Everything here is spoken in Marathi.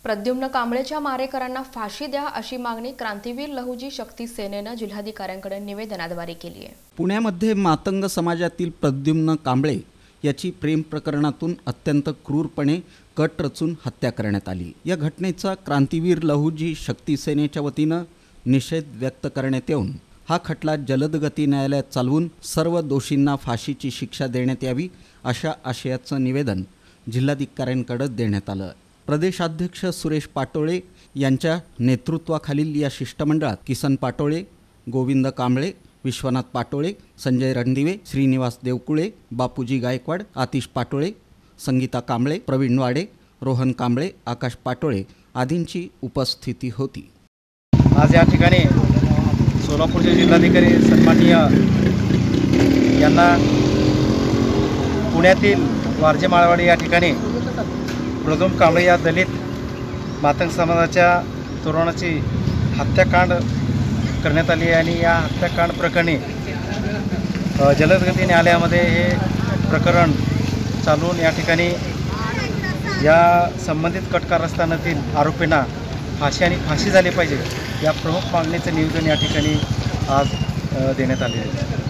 प्रद्युम्न कांबळेच्या मारेकरांना फाशी द्या अशी मागणी क्रांतीवीर लहुजी शक्ती सेनेनं जिल्हाधिकाऱ्यांकडे निवेदनाद्वारे केली आहे। पुण्यामध्ये मातंग समाजातील प्रद्युम्न कांबळे याची प्रेम प्रकरणातून अत्यंत क्रूरपणे कट रचून हत्या करण्यात आली। या घटनेचा क्रांतीवीर लहुजी शक्ती सेनेच्या वतीनं निषेध व्यक्त करण्यात येऊन हा खटला जलद गती न्यायालयात चालवून सर्व दोषींना फाशीची शिक्षा देण्यात यावी अशा आशयाचं निवेदन जिल्हाधिकाऱ्यांकडे देण्यात आलं। प्रदेशाध्यक्ष सुरेश पाटोळे यांच्या नेतृत्वाखालील या शिष्टमंडळात किसन पाटोळे, गोविंद कांबळे, विश्वनाथ पाटोळे, संजय रणदिवे, श्रीनिवास देवकुळे, बापूजी गायकवाड, आतिश पाटोळे, संगीता कांबळे, प्रवीण वाडे, रोहन कांबळे, आकाश पाटोळे आदींची उपस्थिती होती। आज या ठिकाणी सोलापूरचे जिल्हाधिकारी सन्माननीय यांना पुण्यातील वारजे माळवाडी या ठिकाणी प्रद्युम्न कांबळे या दलित मातंग समाजाच्या तरुणाची हत्याकांड करण्यात आली आहे आणि या हत्याकांड प्रकरणी जलदगती न्यायालयामध्ये हे प्रकरण चालवून या ठिकाणी या संबंधित कट कारस्थानातील आरोपींना फाशी झाली पाहिजे या प्रमुख मागणीचं निवेदन या ठिकाणी आज देण्यात आले आहे।